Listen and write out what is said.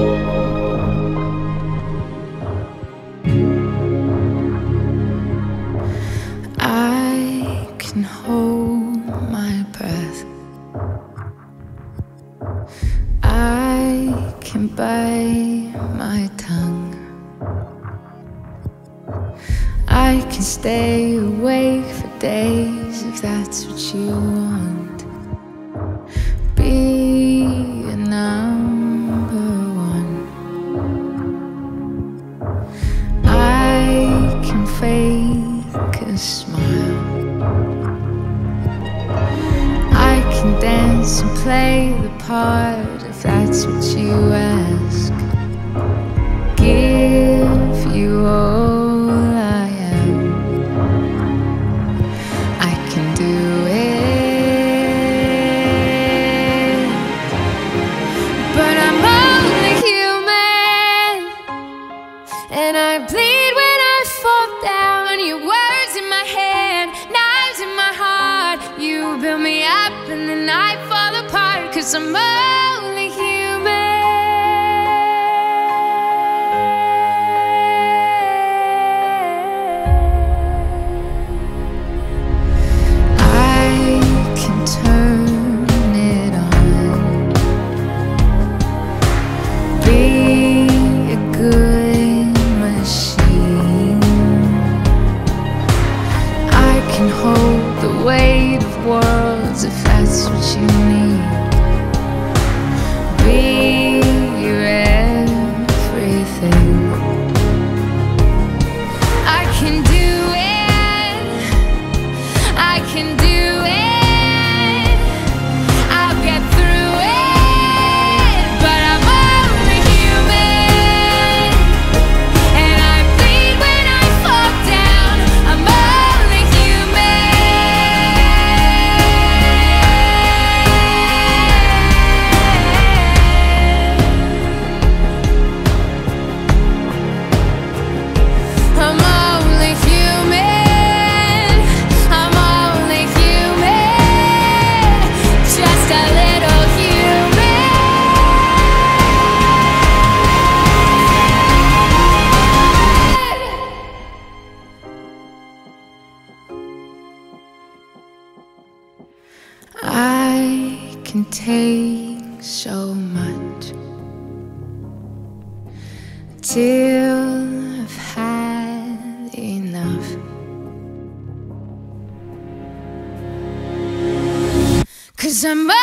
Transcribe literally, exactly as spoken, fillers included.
Stay awake for days if that's what you want. Be a number one. I can fake a smile. I can dance and play the part if that's what you ask. Give you all cause I'm only human. I can turn it on. Be a good machine. I can hold the weight of worlds if that's what you need. Be your everything. I can do it. I can do it. I'll get through it. But I'm only human. And I bleed when I fall down. I'm only I can take so much till I've had enough. Cause I'm